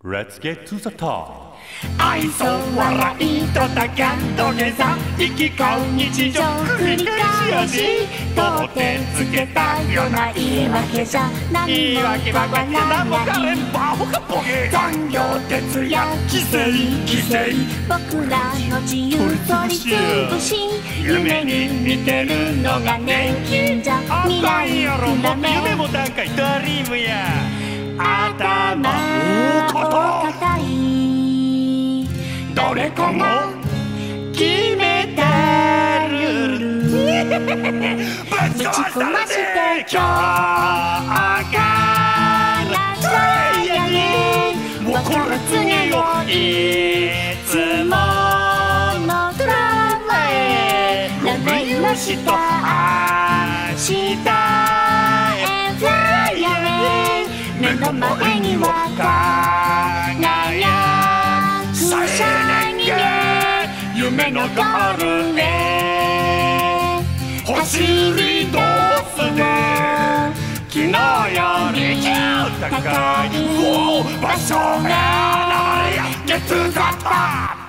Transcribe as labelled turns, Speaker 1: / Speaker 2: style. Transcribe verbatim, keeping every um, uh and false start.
Speaker 1: Let's get to the top。
Speaker 2: 愛想笑いとたかん土下座生き交う日常繰り返しとてつけたような言い訳じゃ何もわからない残業徹夜規制規制僕らの自由取り潰し夢に見てるのが年金じゃ未来の夢
Speaker 1: もなんかドリームや
Speaker 2: 頭を抱いどれかが決めたルールぶち込まして今日からさやね分かる次をいつものドラマへラメの下明日へフライヤー目の前には輝くシャイニング夢のゴールへ走り出すで昨日より高い場所が流れゲッツザッパー